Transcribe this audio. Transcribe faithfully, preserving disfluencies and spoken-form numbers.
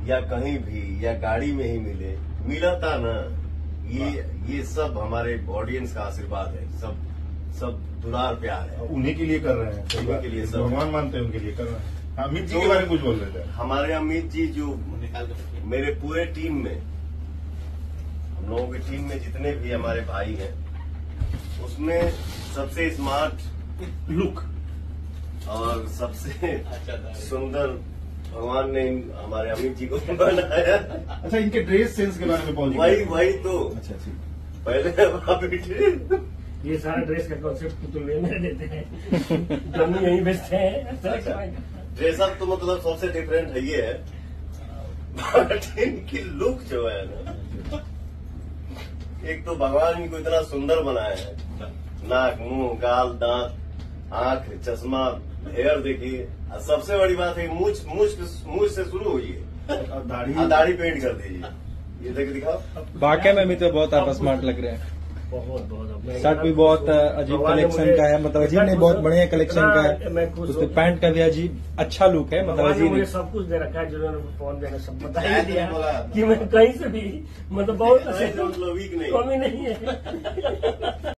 या कहीं भी या गाड़ी में ही मिले, मिला था ना, ये ये सब हमारे ऑडियंस का आशीर्वाद है, सब सब दुलार प्यार है, उन्हीं के लिए कर रहे हैं, उन्हीं के लिए सब भगवान मानते हैं, उनके लिए कर रहे हैं। अमित जी के बारे में कुछ बोल रहे थे। हमारे अमित जी जो मेरे पूरे टीम में, हम लोगों की टीम में जितने भी हमारे भाई हैं, उसमें सबसे स्मार्ट लुक और सबसे सुंदर भगवान ने हमारे अमित जी को बनाया। अच्छा, इनके ड्रेस सेंस के बारे में पहुंच वही वही तो अच्छा ठीक, पहले आप ये सारा ड्रेस का कॉन्सेप्ट तो लेने देते हैं, हम यही बेचते हैं। ड्रेसअप तो मतलब सबसे डिफरेंट है ये है, बट इनकी लुक जो है ना, एक तो भगवान इनको इतना सुंदर बनाया है, नाक, मुंह, गाल, दांत, आंख, चश्मा, हेयर देखिए, सबसे बड़ी बात है मूछ मूछ मूछ से शुरू हुई है, और दाढ़ी दाढ़ी पेंट कर दीजिए, ये देख दिखाओ। वाकई में भी तो बहुत आप स्मार्ट लग रहे हैं। बहुत बहुत शर्ट भी बहुत अजीब कलेक्शन का है, मतलब अजीब नहीं, बहुत बढ़िया कलेक्शन का है। उसके पैंट का भी अजीब अच्छा लुक है, मतलब अजीब मुझे सब कुछ दे रखा है, जिन्होंने फोन देना सब बता ही दिया कि मैं कहीं से भी मतलब बहुत वीक नहीं कमी नहीं है।